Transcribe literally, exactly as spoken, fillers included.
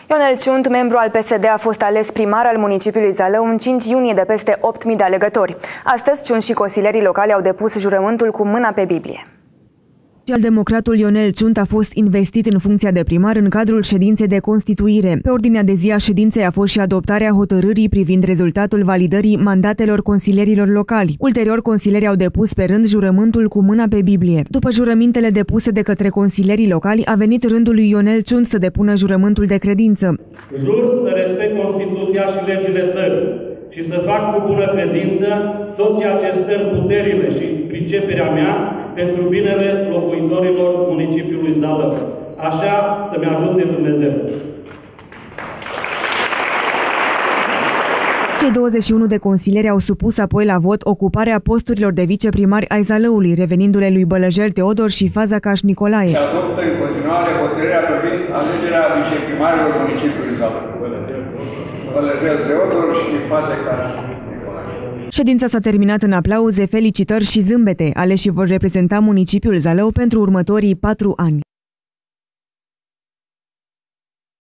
Ionel Ciunt, membru al P S D, a fost ales primar al municipiului Zalău în cinci iunie de peste opt mii de alegători. Astăzi, Ciunt și consilierii locali au depus jurământul cu mâna pe Biblie. Socialdemocratul Ionel Ciunt a fost investit în funcția de primar în cadrul ședinței de constituire. Pe ordinea de zi a ședinței a fost și adoptarea hotărârii privind rezultatul validării mandatelor consilierilor locali. Ulterior, consilierii au depus pe rând jurământul cu mâna pe Biblie. După jurămintele depuse de către consilierii locali, a venit rândul lui Ionel Ciunt să depună jurământul de credință. Jur să respect Constituția și legile țării și să fac cu bună credință tot ceea ce stă în puterile și priceperea mea pentru binele locuitorilor municipiului Zalău. Așa să-mi ajute Dumnezeu. Cei douăzeci și unu de consilieri au supus apoi la vot ocuparea posturilor de viceprimari ai Zalăului, revenindu-le lui Bălăjel Teodor și Fazakas Nicolae. Se adoptă în continuare hotărârea privind alegerea viceprimarilor municipiului Zalău. Bălăjel Teodor și Fazakas Nicolae. Ședința s-a terminat în aplauze, felicitări și zâmbete. Aleșii vor reprezenta municipiul Zalău pentru următorii patru ani.